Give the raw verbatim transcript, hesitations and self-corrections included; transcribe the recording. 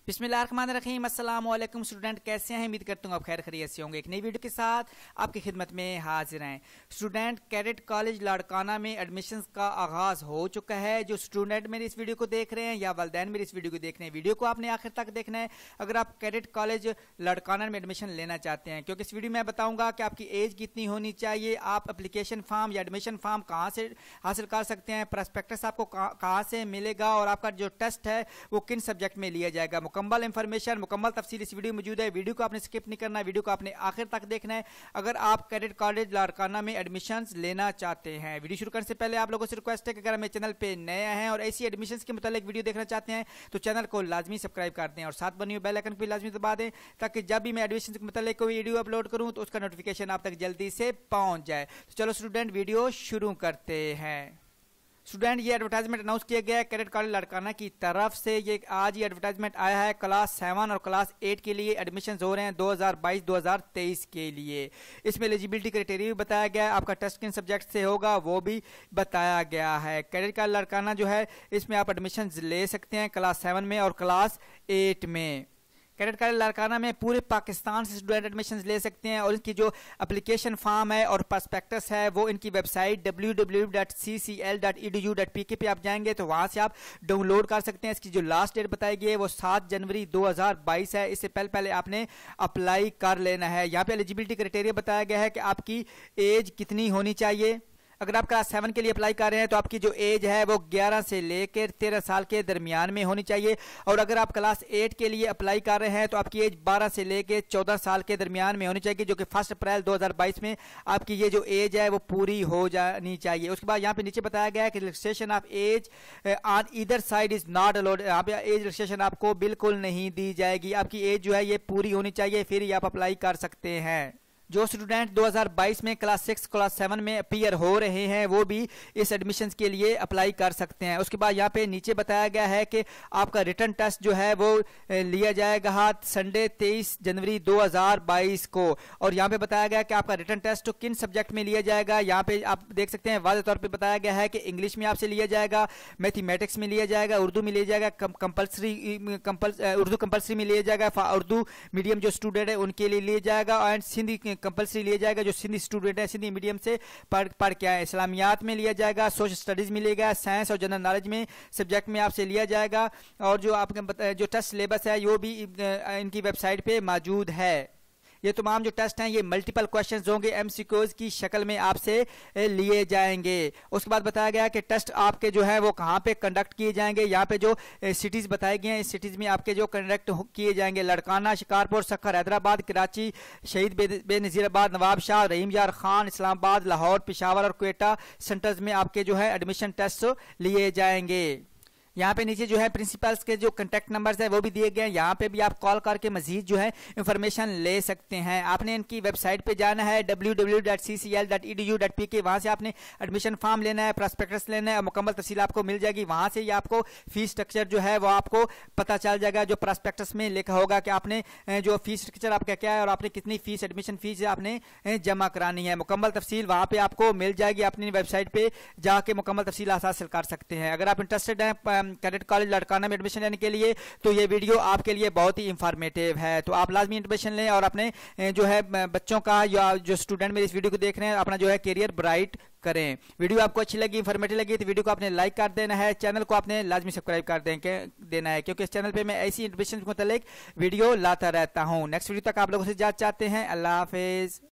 बिस्मिल्लाहिर्रहमानिर्रहीम। अस्सलाम वालेकुम स्टूडेंट, कैसे हैं? उम्मीद करता हूँ आप खैर खैरियत से होंगे। एक नई वीडियो के साथ आपकी खिदमत में हाजिर हैं। स्टूडेंट, कैडेट कॉलेज लाड़काना में एडमिशन्स का आगाज़ हो चुका है। जो स्टूडेंट मेरे इस वीडियो को देख रहे हैं या वालिदैन मेरे इस वीडियो को देख रहे हैं, वीडियो को आपने आखिर तक देखना है अगर आप कैडेट कॉलेज लाड़काना में एडमिशन लेना चाहते हैं, क्योंकि इस वीडियो में बताऊँगा कि आपकी एज कितनी होनी चाहिए, आप एप्लीकेशन फॉर्म या एडमिशन फॉर्म कहाँ से हासिल कर सकते हैं, प्रॉस्पेक्टस आपको कहाँ से मिलेगा और आपका जो टेस्ट है वो किन सब्जेक्ट में लिया जाएगा। मुकम्मल इंफॉर्मेशन, मुकम्मल तफसील इस वीडियो में मौजूद है। वीडियो को आपने स्किप नहीं करना है, वीडियो को आपने आखिर तक देखना है अगर आप कैडेट कॉलेज लाड़काना में एडमिशन्स लेना चाहते हैं। वीडियो शुरू करने से पहले आप लोगों से रिक्वेस्ट है कि अगर हमें चैनल पे नए हैं और ऐसी एडमिशन्स के मुतालिक वीडियो देखना चाहते हैं तो चैनल को लाजमी सब्सक्राइब कर दें और साथ बनी हुई बेल आइकन को लाजमी दबा दें ताकि जब भी मैं एडमिशन के मुतालिक कोई वीडियो अपलोड करूं तो उसका नोटिफिकेशन आप तक जल्दी से पहुंच जाए। तो चलो स्टूडेंट, वीडियो शुरू करते हैं। स्टूडेंट, ये एडवर्टाइजमेंट अनाउंस किया गया है कैडेट कॉलेज लाड़काना की तरफ से। ये आज ये एडवर्टाइजमेंट आया है क्लास सेवन और क्लास एट के लिए एडमिशन हो रहे हैं दो हज़ार बाईस दो हज़ार तेईस के लिए। इसमें एलिजिबिलिटी क्राइटेरिया भी बताया गया है, आपका टेस्ट किन सब्जेक्ट से होगा वो भी बताया गया है। कैडेट कॉलेज लाड़काना जो है इसमें आप एडमिशन ले सकते हैं क्लास सेवन में और क्लास एट में। कैडेट कॉलेज लाड़काना में पूरे पाकिस्तान से स्टूडेंट एडमिशन ले सकते हैं और इनकी जो एप्लीकेशन फॉर्म है और प्रॉस्पेक्टस है वो इनकी website W W W dot C C L dot E D U dot P K पे आप जाएंगे तो वहां से आप डाउनलोड कर सकते हैं। इसकी जो लास्ट डेट बताई गई है वो सात जनवरी दो हज़ार बाईस है। इससे पहले पहले आपने अप्लाई कर लेना है। यहाँ पे एलिजिबिलिटी क्राइटेरिया बताया गया है कि आपकी एज कितनी होनी चाहिए। अगर आप क्लास सेवन के लिए अप्लाई कर रहे हैं तो आपकी जो एज है वो ग्यारह से लेकर तेरह साल के दरमियान में होनी चाहिए और अगर आप क्लास एट के लिए अप्लाई कर रहे हैं तो आपकी एज बारह से लेकर चौदह साल के दरमियान में होनी चाहिए, जो कि फर्स्ट अप्रैल दो हज़ार बाईस में आपकी ये जो एज है वो पूरी हो जानी चाहिए। उसके बाद यहाँ पे नीचे बताया गया है कि relaxation of age on either side is not allowed. यहाँ पे एज रिलैक्सेशन आपको बिल्कुल नहीं दी जाएगी। आपकी एज जो है ये पूरी होनी चाहिए, फिर ही आप अप्लाई कर सकते हैं। जो स्टूडेंट दो हज़ार बाईस में क्लास सिक्स क्लास सेवन में अपीयर हो रहे हैं वो भी इस एडमिशन्स के लिए अप्लाई कर सकते हैं। उसके बाद यहाँ पे नीचे बताया गया है कि आपका रिटन टेस्ट जो है वो लिया जाएगा संडे तेईस जनवरी दो हज़ार बाईस को और यहाँ पे बताया गया कि आपका रिटन टेस्ट किन सब्जेक्ट में लिया जाएगा। यहाँ पे आप देख सकते हैं वाज़ेह तौर पर बताया गया है कि इंग्लिश में आपसे लिया जाएगा, मैथमेटिक्स में लिया जाएगा, उर्दू में लिया जाएगा, कंपल्सरी उर्दू कंपल्सरी में लिया जाएगा, उर्दू मीडियम जो स्टूडेंट है उनके लिए लिया जाएगा एंड सिंधी कंपल्सरी लिया जाएगा जो सिंधी स्टूडेंट है सिंधी मीडियम से पढ़ पढ़ के आए। इस्लामियात में लिया जाएगा, सोशल स्टडीज में लिया, साइंस और जनरल नॉलेज में सब्जेक्ट में आपसे लिया जाएगा और जो आपके जो टेस्ट सिलेबस है वो भी इनकी वेबसाइट पे मौजूद है। ये तमाम जो टेस्ट हैं ये मल्टीपल क्वेश्चंस होंगे, एमसीक्यूज की शक्ल में आपसे लिए जाएंगे। उसके बाद बताया गया कि टेस्ट आपके जो है वो कहाँ पे कंडक्ट किए जाएंगे। यहाँ पे जो सिटीज़ बताई गई हैं इस सिटीज़ में आपके जो कंडक्ट किए जाएंगे लाड़काना, शिकारपुर, सक्खर, हैदराबाद, कराची, शहीद बेनज़ीराबाद, नवाब शाह, रहीम यार खान, इस्लामाबाद, लाहौर, पेशावर और क्वेटा सेंटर्स में आपके जो है एडमिशन टेस्ट लिए जाएंगे। यहाँ पे नीचे जो है प्रिंसिपल्स के जो कॉन्टैक्ट नंबर्स है वो भी दिए गए हैं, यहाँ पे भी आप कॉल करके मजीद जो है इंफॉर्मेशन ले सकते हैं। आपने इनकी वेबसाइट पे जाना है W W W dot C C L dot E D U dot P K, वहाँ से आपने एडमिशन फॉर्म लेना है, प्रॉस्पेक्टस लेना है और मुकम्मल तफसील आपको मिल जाएगी। वहाँ से ही आपको फीस स्ट्रक्चर जो है वो आपको पता चल जाएगा। जो प्रॉस्पेक्टस में लिखा होगा कि आपने जो फीस स्ट्रक्चर आपका क्या है और आपने कितनी फीस एडमिशन फीस आपने जमा करानी है, मुकम्मल तफसील वहाँ पे आपको मिल जाएगी। अपनी वेबसाइट पे जाके मुकम्मल तफसील हासिल कर सकते हैं। अगर आप इंटरेस्टेड हैं कैडेट कॉलेज लाड़काना में एडमिशन लेने के लिए तो ये वीडियो आपके लिए बहुत ही इंफॉर्मेटिव है, तो आप लाजमी एडमिशन लें और अपने जो है बच्चों का या जो स्टूडेंट मेरे इस वीडियो को देख रहे हैं अपना जो है करियर ब्राइट करें। वीडियो आपको अच्छी लगी, इंफॉर्मेटिव लगी तो वीडियो को आपने लाइक कर देना है, चैनल को आपने लाजमी सब्सक्राइब कर देंगे देना है क्योंकि इस चैनल पे मैं ऐसी एडमिशन के मुतालिक वीडियो लाता रहता हूँ। नेक्स्ट वीडियो तक आप लोगों से इजाज़त चाहते हैं। अल्लाह हाफिज़।